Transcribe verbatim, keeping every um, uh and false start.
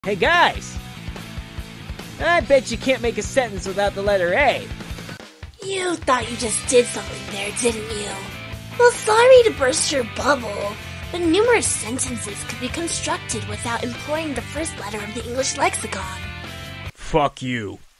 Hey guys! I bet you can't make a sentence without the letter A. You thought you just did something there, didn't you? Well, sorry to burst your bubble, but numerous sentences could be constructed without employing the first letter of the English lexicon. Fuck you.